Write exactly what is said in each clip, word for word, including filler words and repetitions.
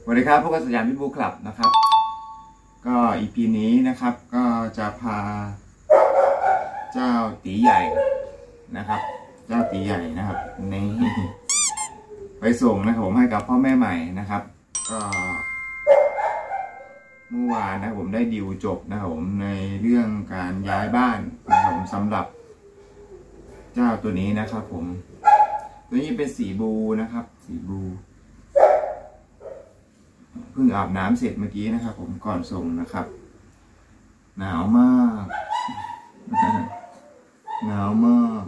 สวัสดีครับพวกเราสยามพิบูลคลับนะครับก็อีพีนี้นะครับก็จะพาเจ้าตีใหญ่นะครับเจ้าตีใหญ่นะครับในไปส่งนะครับผมให้กับพ่อแม่ใหม่นะครับก็เมื่อวานนะครับผมได้ดิวจบนะครับผมในเรื่องการย้ายบ้านนะครับผมสำหรับเจ้าตัวนี้นะครับผมตัวนี้เป็นสีบลูนะครับสีบลูเพิ่งอาบน้ำเสร็จเมื่อกี้นะครับผมก่อนส่งนะครับหนาวมากหนาวมาก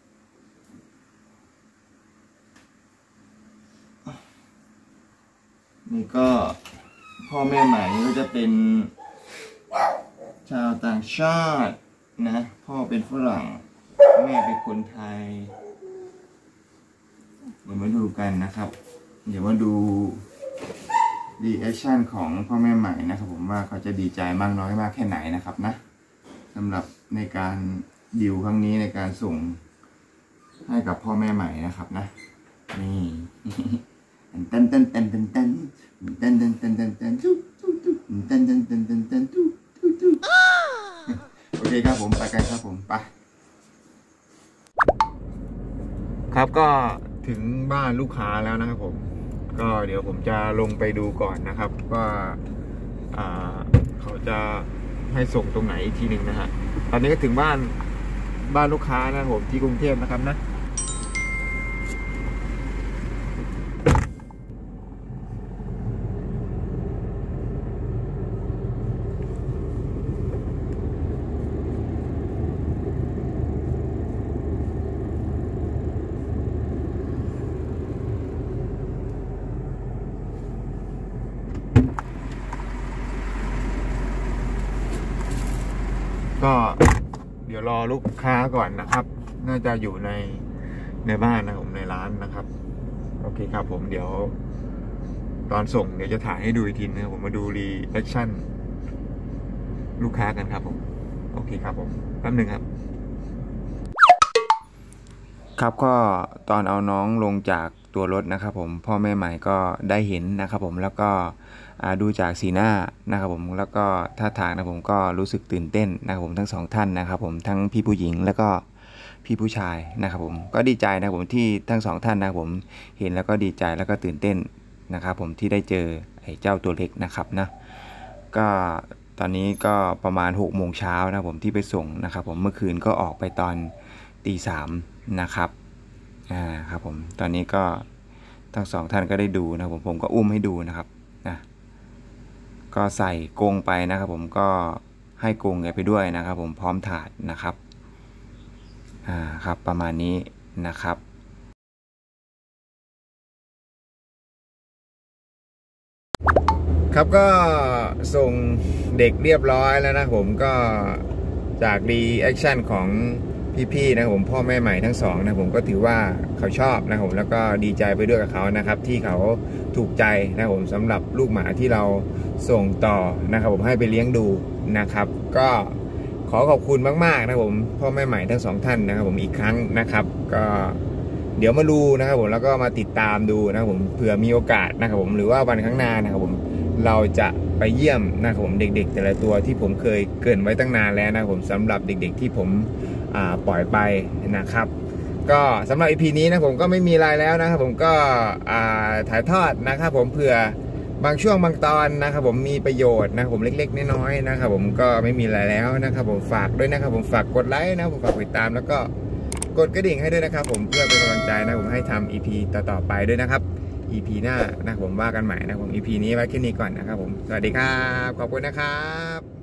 นี่ก็พ่อแม่ใหม่นี่ก็จะเป็นชาวต่างชาตินะพ่อเป็นฝรั่งแม่เป็นคนไทยเดี๋ยวมาดูกันนะครับเดี๋ยวมาดูรีแอคชั่นของพ่อแม่ใหม่นะครับผมว่าเขาจะดีใจมากน้อยมากแค่ไหนนะครับนะสำหรับในการดิวครั้งนี้ในการส่งให้กับพ่อแม่ใหม่นะครับนะนี่เต้นเต้นเต้นเต้นเต้นเต้นเต้นเต้นเต้นเต้นตุ๊ตุ๊ตุ๊เต้นเต้นเต้นเต้นเต้นตุ๊ตุ๊ตุ๊โอเคครับผมไปกันครับผมไปครับก็ถึงบ้านลูกค้าแล้วนะครับผมก็เดี๋ยวผมจะลงไปดูก่อนนะครับว่าเขาจะให้ส่งตรงไหนอีกทีหนึ่งนะฮะตอนนี้ก็ถึงบ้านบ้านลูกค้านะครับผมที่กรุงเทพนะครับนะก็เดี๋ยวรอลูกค้าก่อนนะครับน่าจะอยู่ในในบ้านนะผมในร้านนะครับโอเคครับผมเดี๋ยวตอนส่งเดี๋ยวจะถ่ายให้ดูอีกทีนะผมมาดูรีแอคชั่นลูกค้ากันครับผมโอเคครับผมแป๊บหนึ่งครับครับก็ตอนเอาน้องลงจากตัวรถนะครับผมพ่อแม่ใหม่ก็ได้เห็นนะครับผมแล้วก็ดูจากสีหน้านะครับผมแล้วก็ท่าทางนะผมก็รู้สึกตื่นเต้นนะครับผมทั้งสองท่านนะครับผมทั้งพี่ผู้หญิงแล้วก็พี่ผู้ชายนะครับผมก็ดีใจนะครับผมที่ทั้งสองท่านนะครับผมเห็นแล้วก็ดีใจแล้วก็ตื่นเต้นนะครับผมที่ได้เจอไอ้เจ้าตัวเล็กนะครับนะก็ตอนนี้ก็ประมาณหกโมงเช้านะผมที่ไปส่งนะครับผมเมื่อคืนก็ออกไปตอนตีสามนะครับอ่าครับผมตอนนี้ก็ทั้งสองท่านก็ได้ดูนะผมผมก็อุ้มให้ดูนะครับนะก็ใส่กรงไปนะครับผมก็ให้กรงไปด้วยนะครับผมพร้อมถาดนะครับอ่าครับประมาณนี้นะครับครับก็ส่งเด็กเรียบร้อยแล้วนะผมก็จากรีแอคชั่นของพี่ๆนะผมพ่อแม่ใหม่ทั้งสองนะผมก็ถือว่าเขาชอบนะผมแล้วก็ดีใจไปด้วยกับเขานะครับที่เขาถูกใจนะผมสำหรับลูกหมาที่เราส่งต่อนะครับผมให้ไปเลี้ยงดูนะครับก็ขอขอบคุณมากๆนะผมพ่อแม่ใหม่ทั้งสองท่านนะครับผมอีกครั้งนะครับก็เดี๋ยวมาดูนะครับผมแล้วก็มาติดตามดูนะครับผมเผื่อมีโอกาสนะครับผมหรือว่าวันข้างหน้านะครับผมเราจะไปเยี่ยมนะครับผมเด็กๆแต่ละตัวที่ผมเคยเกริ่นไว้ตั้งนานแล้วนะครับผมสำหรับเด็กๆที่ผมปล่อยไปนะครับก็สำหรับ อี พี นี้นะผมก็ไม่มีอะไรแล้วนะครับผมก็ถ่ายทอดนะครับผมเผื่อบางช่วงบางตอนนะครับผมมีประโยชน์นะครับผมเล็กๆน้อยๆนะครับผมก็ไม่มีอะไรแล้วนะครับผมฝากด้วยนะครับผมฝากกดไลค์นะผมฝากติดตามแล้วก็กดกระดิ่งให้ด้วยนะครับผมเพื่อเป็นกำลังใจนะผมให้ทำ อี พี ต่อๆไปด้วยนะครับ อี พี หน้านะผมว่ากันใหม่นะผม อี พี นี้ไว้แค่นี้ก่อนนะครับผมสวัสดีครับขอบคุณนะครับ